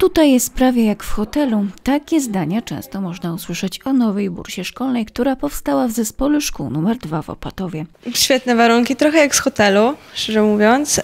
Tutaj jest prawie jak w hotelu. Takie zdania często można usłyszeć o nowej bursie szkolnej, która powstała w zespole szkół nr 2 w Opatowie. Świetne warunki, trochę jak z hotelu, szczerze mówiąc.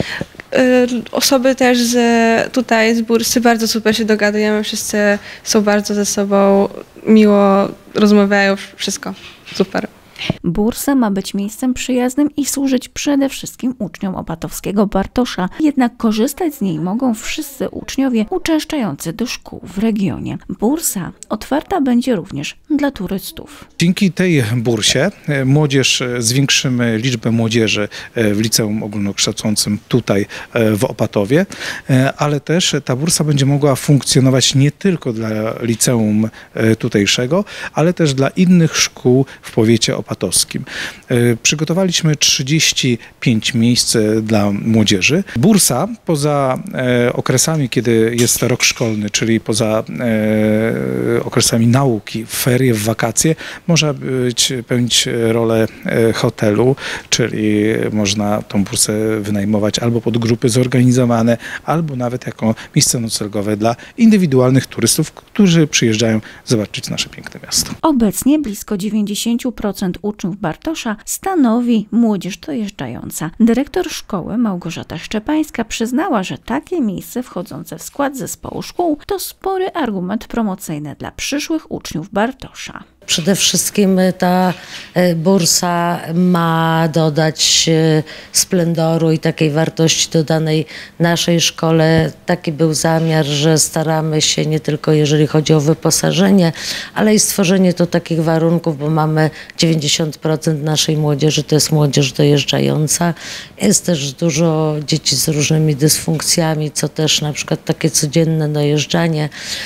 Osoby też tutaj z bursy bardzo super się dogadujemy, wszyscy są bardzo ze sobą, miło rozmawiają, wszystko super. Bursa ma być miejscem przyjaznym i służyć przede wszystkim uczniom opatowskiego Bartosza. Jednak korzystać z niej mogą wszyscy uczniowie uczęszczający do szkół w regionie. Bursa otwarta będzie również dla turystów. Dzięki tej bursie młodzież, zwiększymy liczbę młodzieży w liceum ogólnokształcącym tutaj w Opatowie, ale też ta bursa będzie mogła funkcjonować nie tylko dla liceum tutejszego, ale też dla innych szkół w powiecie opatowskim. Przygotowaliśmy 35 miejsc dla młodzieży. Bursa poza okresami, kiedy jest rok szkolny, czyli poza okresami nauki, w ferie, w wakacje, może pełnić rolę hotelu, czyli można tą bursę wynajmować albo pod grupy zorganizowane, albo nawet jako miejsce noclegowe dla indywidualnych turystów, którzy przyjeżdżają zobaczyć nasze piękne miasto. Obecnie blisko 90% uczniów Bartosza stanowi młodzież dojeżdżająca. Dyrektor szkoły Małgorzata Szczepańska przyznała, że takie miejsce wchodzące w skład zespołu szkół to spory argument promocyjny dla przyszłych uczniów Bartosza. Przede wszystkim ta bursa ma dodać splendoru i takiej wartości dodanej naszej szkole. Taki był zamiar, że staramy się nie tylko jeżeli chodzi o wyposażenie, ale i stworzenie tu takich warunków, bo mamy 90% naszej młodzieży to jest młodzież dojeżdżająca. Jest też dużo dzieci z różnymi dysfunkcjami, co też na przykład takie codzienne dojeżdżanie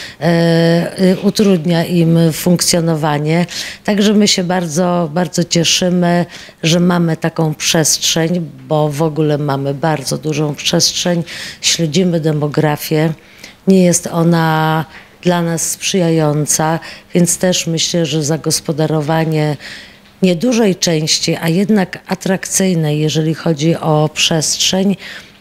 utrudnia im funkcjonowanie. Także my się bardzo, bardzo cieszymy, że mamy taką przestrzeń, bo w ogóle mamy bardzo dużą przestrzeń. Śledzimy demografię. Nie jest ona dla nas sprzyjająca, więc też myślę, że zagospodarowanie niedużej części, a jednak atrakcyjnej, jeżeli chodzi o przestrzeń,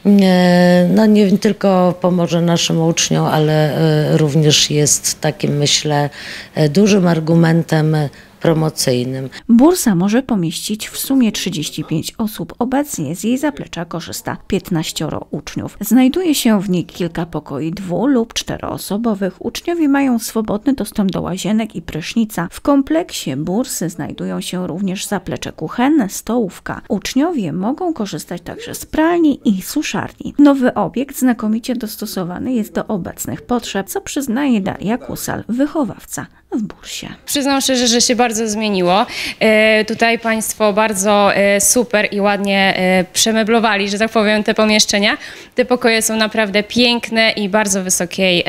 no nie tylko pomoże naszym uczniom, ale również jest takim, myślę, dużym argumentem promocyjnym. Bursa może pomieścić w sumie 35 osób. Obecnie z jej zaplecza korzysta 15 uczniów. Znajduje się w niej kilka pokoi 2- lub 4-osobowych. Uczniowie mają swobodny dostęp do łazienek i prysznica. W kompleksie bursy znajdują się również zaplecze kuchenne, stołówka. Uczniowie mogą korzystać także z pralni i suszarni. Nowy obiekt znakomicie dostosowany jest do obecnych potrzeb, co przyznaje Daria Kusal, wychowawca w bursie. Przyznam szczerze, że się bardzo zmieniło. Tutaj Państwo bardzo super i ładnie przemeblowali, że tak powiem, te pomieszczenia. Te pokoje są naprawdę piękne i bardzo wysokiej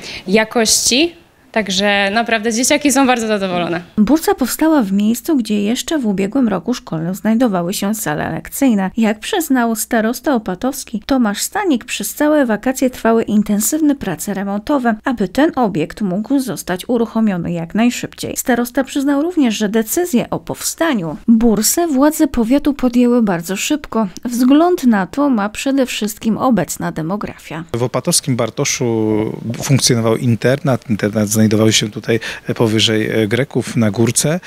jakości. Także naprawdę dzieciaki są bardzo zadowolone. Bursa powstała w miejscu, gdzie jeszcze w ubiegłym roku szkolnym znajdowały się sale lekcyjne. Jak przyznał starosta opatowski Tomasz Stanik, przez całe wakacje trwały intensywne prace remontowe, aby ten obiekt mógł zostać uruchomiony jak najszybciej. Starosta przyznał również, że decyzję o powstaniu bursy władze powiatu podjęły bardzo szybko. Wzgląd na to ma przede wszystkim obecna demografia. W opatowskim Bartoszu funkcjonował internat znajdował się tutaj powyżej Greków na górce,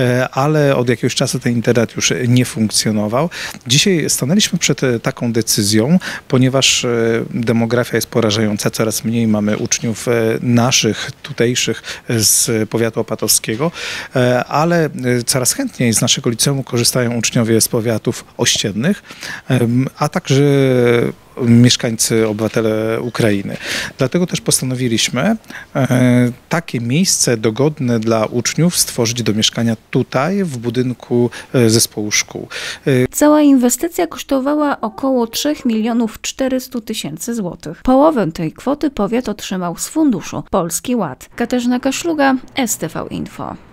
ale od jakiegoś czasu ten internat już nie funkcjonował. Dzisiaj stanęliśmy przed taką decyzją, ponieważ demografia jest porażająca, coraz mniej mamy uczniów naszych, tutejszych z powiatu opatowskiego, ale coraz chętniej z naszego liceum korzystają uczniowie z powiatów ościennych, a także mieszkańcy, obywatele Ukrainy. Dlatego też postanowiliśmy takie miejsce dogodne dla uczniów stworzyć do mieszkania tutaj, w budynku zespołu szkół. Cała inwestycja kosztowała około 3 400 000 złotych. Połowę tej kwoty powiat otrzymał z funduszu Polski Ład. Katarzyna Kaszluga, STV Info.